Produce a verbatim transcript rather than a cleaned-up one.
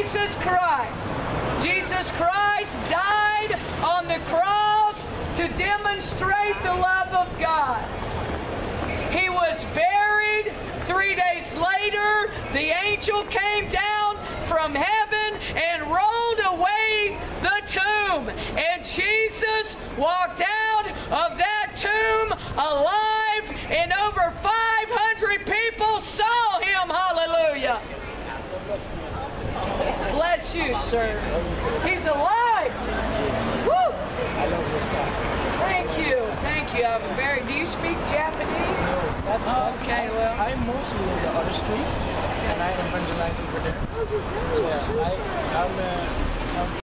Jesus Christ. Jesus Christ died on the cross to demonstrate the love of God. He was buried. Three days later, the angel came down from heaven and rolled away the tomb. And Jesus walked out of that tomb alive, and over five hundred people saw him. Hallelujah. Bless you, sir. He's alive. Woo! I love your style. Thank you. Thank you. I'm very. Do you speak Japanese? That's, that's Okay, I'm, well. I'm mostly in the other street, and I evangelize over there. Oh, you do? Yeah, I, I'm, uh, I'm